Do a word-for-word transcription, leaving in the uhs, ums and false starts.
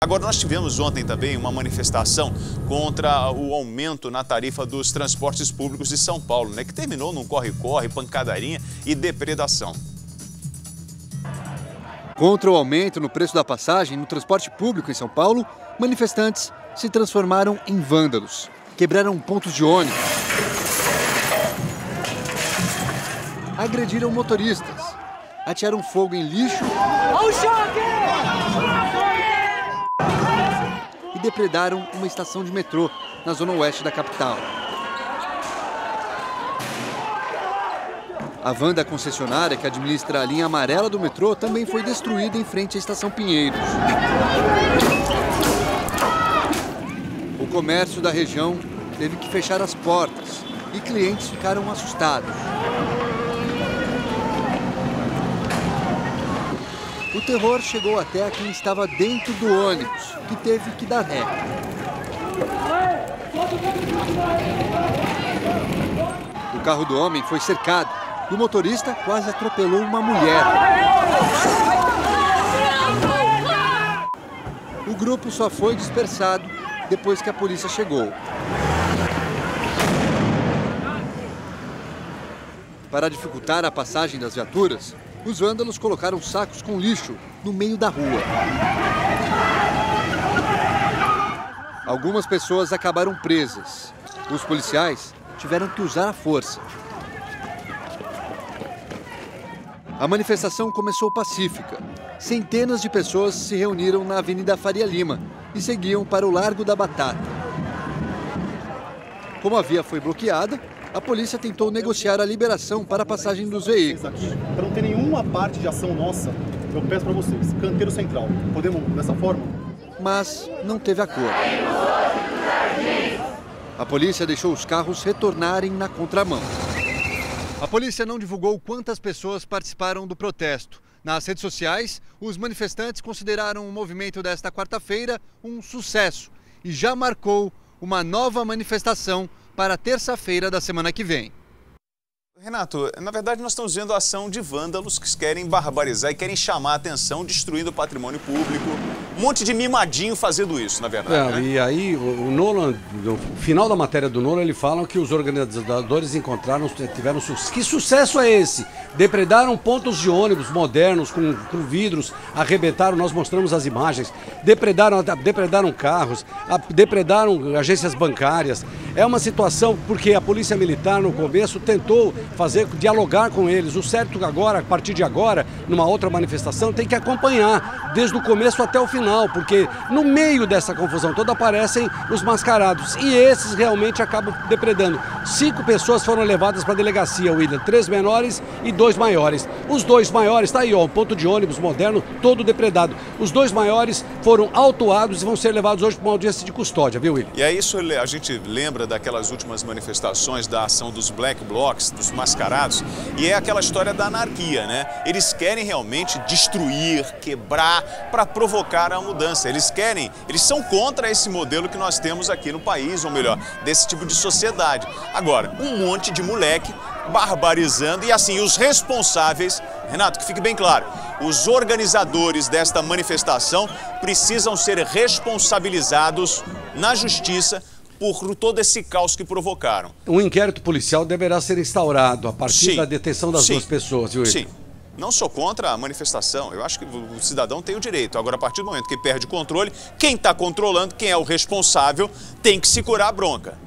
Agora, nós tivemos ontem também uma manifestação contra o aumento na tarifa dos transportes públicos de São Paulo, né, que terminou num corre-corre, pancadaria e depredação. Contra o aumento no preço da passagem no transporte público em São Paulo, manifestantes se transformaram em vândalos. Quebraram pontos de ônibus, agrediram motoristas, atearam fogo em lixo e depredaram uma estação de metrô na zona oeste da capital. A van da concessionária que administra a linha amarela do metrô também foi destruída em frente à estação Pinheiros. O comércio da região teve que fechar as portas e clientes ficaram assustados. O terror chegou até a quem estava dentro do ônibus, que teve que dar ré. O carro do homem foi cercado e o motorista quase atropelou uma mulher. O grupo só foi dispersado depois que a polícia chegou. Para dificultar a passagem das viaturas, os vândalos colocaram sacos com lixo no meio da rua. Algumas pessoas acabaram presas. Os policiais tiveram que usar a força. A manifestação começou pacífica. Centenas de pessoas se reuniram na Avenida Faria Lima e seguiam para o Largo da Batata. Como a via foi bloqueada, a polícia tentou negociar a liberação para a passagem dos veículos. Para não ter nenhuma parte de ação nossa, eu peço para vocês, canteiro central, podemos dessa forma? Mas não teve acordo. A polícia deixou os carros retornarem na contramão. A polícia não divulgou quantas pessoas participaram do protesto. Nas redes sociais, os manifestantes consideraram o movimento desta quarta-feira um sucesso e já marcou uma nova manifestação para terça-feira da semana que vem. Renato, na verdade nós estamos vendo a ação de vândalos que querem barbarizar e querem chamar a atenção, destruindo o patrimônio público. Um monte de mimadinho fazendo isso, na verdade. É, né? E aí o Nolan, no final da matéria do Nolan, ele fala que os organizadores encontraram, tiveram sucesso. Que sucesso é esse? Depredaram pontos de ônibus modernos com, com vidros, arrebentaram, nós mostramos as imagens, depredaram, depredaram carros, depredaram agências bancárias. É uma situação porque a Polícia Militar no começo tentou fazer, dialogar com eles. O certo agora, a partir de agora, numa outra manifestação, tem que acompanhar desde o começo até o final, porque no meio dessa confusão toda aparecem os mascarados e esses realmente acabam depredando. Cinco pessoas foram levadas para a delegacia, William, três menores e dois maiores. Os dois maiores, tá aí ó, um ponto de ônibus moderno todo depredado. Os dois maiores foram autuados e vão ser levados hoje para uma audiência de custódia, viu, William? E aí isso a gente lembra daquelas últimas manifestações da ação dos Black Blocs, dos mascarados, e é aquela história da anarquia, né? Eles querem realmente destruir, quebrar, para provocar a mudança. Eles querem, eles são contra esse modelo que nós temos aqui no país, ou melhor, desse tipo de sociedade. Agora, um monte de moleque barbarizando e assim, os responsáveis, Renato, que fique bem claro, os organizadores desta manifestação precisam ser responsabilizados na justiça por todo esse caos que provocaram. Um inquérito policial deverá ser instaurado a partir Sim. da detenção das Sim. duas pessoas, viu, Sim. Não sou contra a manifestação, eu acho que o cidadão tem o direito. Agora, a partir do momento que perde o controle, quem está controlando, quem é o responsável, tem que segurar a bronca.